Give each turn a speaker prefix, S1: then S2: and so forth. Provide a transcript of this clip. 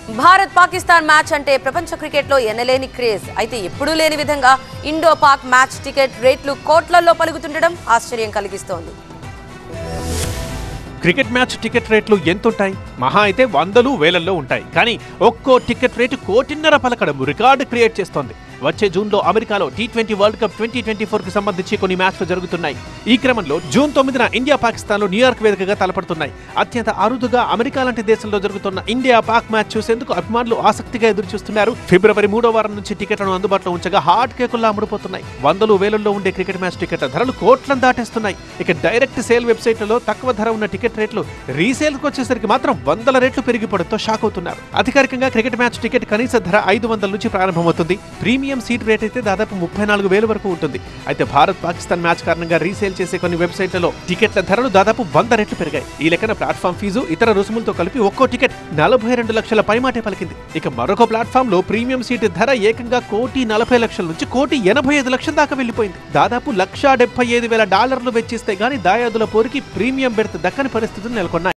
S1: Bharat Pakistan match అంటే ప్రపంచ క్రికెట్లో ఎనలేని క్రేజ్. అయితే ఎప్పుడూ లేని విధంగా ఇండో పాక్ మ్యాచ్ టికెట్ రేట్లు కోట్లల్లో పలుకుతుండడం ఆశ్చర్యం కలిగిస్తోంది.
S2: క్రికెట్ మ్యాచ్ టికెట్ రేట్లు ఎంతుంటాయి? మహా అయితే వందలు వేలల్లో ఉంటాయి. కానీ ఒక్కో టికెట్ రేటు కోటిన్నర పలకడం రికార్డు క్రియేట్ చేస్తోంది. వచ్చే జూన్లో అమెరికాలో T20 వరల్డ్ కప్ 2024కి సంబంధించి కొన్ని మ్యాచ్లు జరుగుతున్నాయి. ఈ క్రమంలో జూన్ 9న ఇండియా పాకిస్తాన్లు న్యూయార్క్ వేదికగా తలపడుతున్నాయి. అత్యంత అరుదుగా అమెరికా లాంటి దేశంలో జరుగుతున్న ఇండియా పాక్ మ్యాచ్ చూసేందుకు అభిమానులు ఆసక్తిగా ఎదురుచూస్తున్నారు. ఫిబ్రవరి 3వ వారం నుంచి టికెట్లను అందుబాటులో ఉంచగా హాట్ కేకుల్లా అమ్ముడుపోతున్నాయి. వందలు వేలల్లో ఉండే క్రికెట్ మ్యాచ్ టికెట్ల ధరలు కోట్లను దాటేస్తున్నాయి. ఇక డైరెక్ట్ సేల్ వెబ్సైట్లలో తక్కువ ధర ఉన్న టికెట్ రేట్లు రీసేల్కి వచ్చేసరికి మాత్రం వందల రెట్లు పెరిగిపోవడంతో షాక్ అవుతున్నారు. అధికారికంగా క్రికెట్ మ్యాచ్ టికెట్ కనీస ధర 500 నుంచి ప్రారంభమవుతుంది. ప్రీమియం సీట్ రేట్ అయితే దాదాపు 34,000 వరకు ఉంటుంది. అయితే భారత్ పాకిస్తాన్ మ్యాచ్ కారణంగా రీసేల్ చేసే కొన్ని వెబ్సైట్లలో టికెట్ల ధరలు దాదాపు 100 రెట్లు పెరిగాయి. ఈ లెక్కన ప్లాట్ఫామ్ ఫీజు ఇతర రుసుములతో కలిపి ఒక్కో టికెట్ 42 లక్షల పైమాటే పలికింది. ఇక మరొక ప్లాట్ఫామ్ లో ప్రీమియం సీట్ ధర ఏకంగా $1,40,00,000 నుంచి $1,85,00,000 దాకా వెళ్లిపోయింది. దాదాపు $1,75,000 వెచ్చిస్తే గానీ దాయాదుల పోరికి ప్రీమియం బెర్త్ దక్కని పరిస్థితులు నెలకొన్నాయి.